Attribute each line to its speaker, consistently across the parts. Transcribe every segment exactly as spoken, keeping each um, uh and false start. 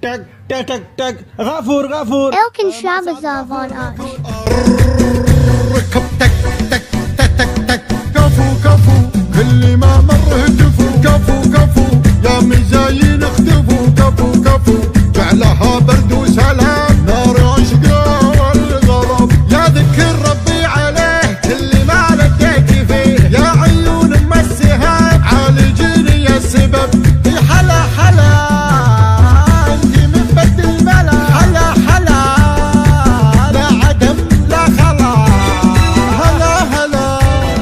Speaker 1: تك تك تك تك غفور غفور
Speaker 2: Elkin Shabazov on us.
Speaker 3: ركب تك تك تك تك تك كفو كفو كل ما مر هتفوا كفو كفو يا مزاين اختفوا كفو كفو جعلها برد وسلام نار عشقه والغضب يا ذكر ربي عليه كل ما لقيت فيه يا عيون ام السهام عالجني يا السبب حلا حلا انت من بد الملا حلا حلا لا عدم لا خلا هلا هلا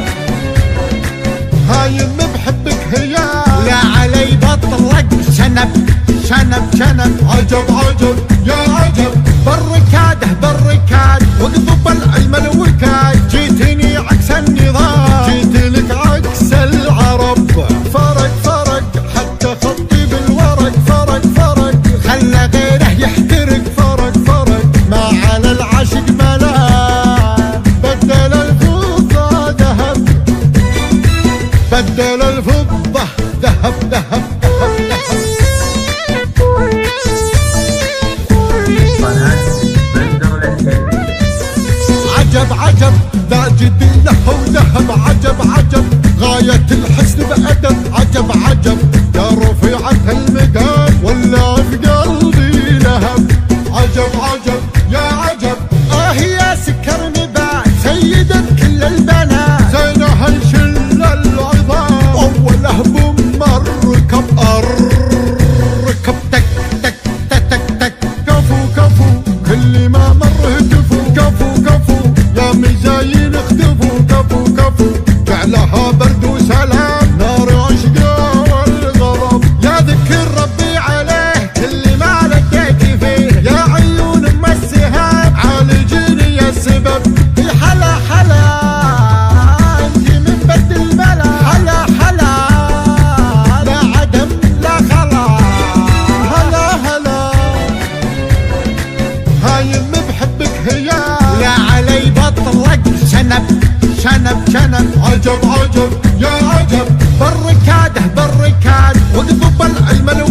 Speaker 3: هايم بحبك هيا لا علي بطلق شنب شنب شنب عجب عجب يا عجب بالركاده بالركاد واقضب العلم الوكاد جيتني عكس النظام جيت لك عكس العرب فرق فرق حتى خطي بالورق فرق فرق خلى غيره يحترق فرق فرق ما على العاشق ملام بدل الفضة ذهب بدل الفضة ذهب ذهب عجب عجب لا جدي له وذهب عجب عجب غاية الحسن بأدب عجب عجب يا رفيعة المداد ولا في قلبي لهب عجب عجب يا عجب آه يا سكر نبات سيدة كل البنات زينها الشل العظام أوله بمر ركب ركب تك تك تك تك تك كفو كفو كل ما مر هتفوا كفو كفو يا مزاين اختفوا كفو كفو جعلها برد وسلام نار عشقه والغضب يا ذكر ربي عليه كل ما لقيت فيه يا عيون ام السهام عالجني يا السبب حلا حلا انت من بد الملا حلا حلا لا عدم لا خلا هلا هلا هايم بحبك هيا لا علي بطلق شنب شنب شنب عجب عجب يا عجب بالركاده بالركاد واقضب العلم